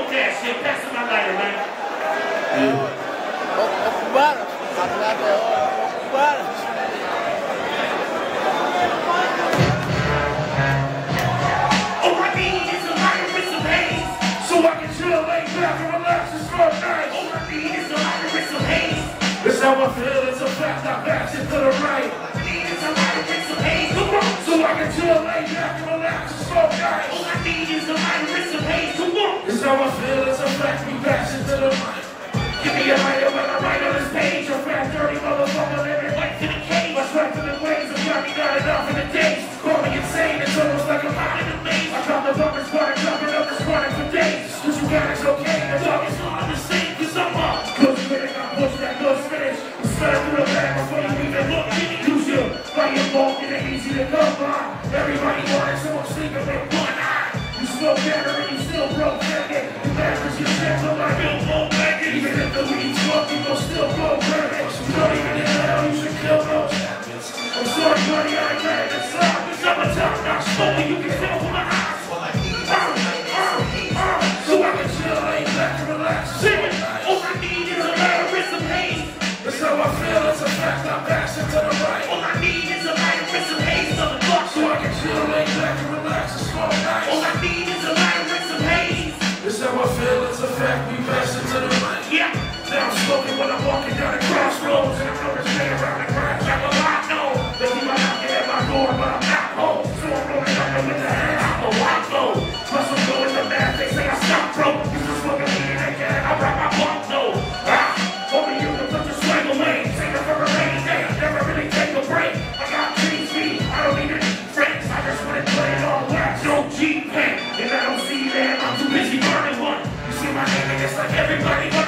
smoke that shit. Pass me my lighter, man. Ocuparam. Ocuparam. All I need is a lighter with some haze, so I can chill, lay back, and relax and smoke nice. All I need is a lighter with some haze. That's how I feel. It's a fact. I pass it to the right. All I need is a lighter with some haze. Come on, so I can chill, lay back, and relax and smoke nice. All I need is a lighter with some haze. Come on. That's how I feel. It's a fact. We pass it to the right. Give me a lighter when I write on this page. A fat, dirty motherfucker living life in a cage. My strength in the ways of got me got enough in the days. Call me insane, it's almost like I'm out in the maze. I got the rubber squad, jumping up the squad for days. Cause you got it's okay, the dog is all the same. Cause I'm up. Close finish, I push that close finish. Spell through the bag before you even look. Use your body involved, it ain't easy to come by. Everybody wanted someone sleeping with one eye. You smoke better and you still broke naked. You mad cause you're gentle like a bull naked. Even if the weed's fuck, you gon' still go burning. You don't even in hell, you should kill those habits. I'm sorry buddy, I ain't ready to stop. It's summertime, not smoking, you can tell from my eyes. So I can chill, lay back and relax. Sing it, all I need is a lighter with some haze. That's how I feel, it's a fact, I'm passing to the right. All I need is a lighter with some haze, motherfucker. So I can chill, lay back and relax and smoke nice. All I need is a lighter with some haze. That's how I feel, it's a fact, we passing to the right. Yeah, now I'm smoking when I'm walking down the crossroads. And I'm gonna stay around the grass like a lot, no. They keep my knocking at my door, but I'm not home. So I'm rolling up with the hand, I'm a white low. Plus I'm going to math, they say I stop broke. You just smoking me and they can't, I rock my bump, no. Only you can put the swag away. Take it for a rainy day, never really take a break. I got GC, I don't need any friends. I just wanna play it all wax, no G-Pen. And I don't see them, I'm too busy burning one. You see my name and it's like everybody but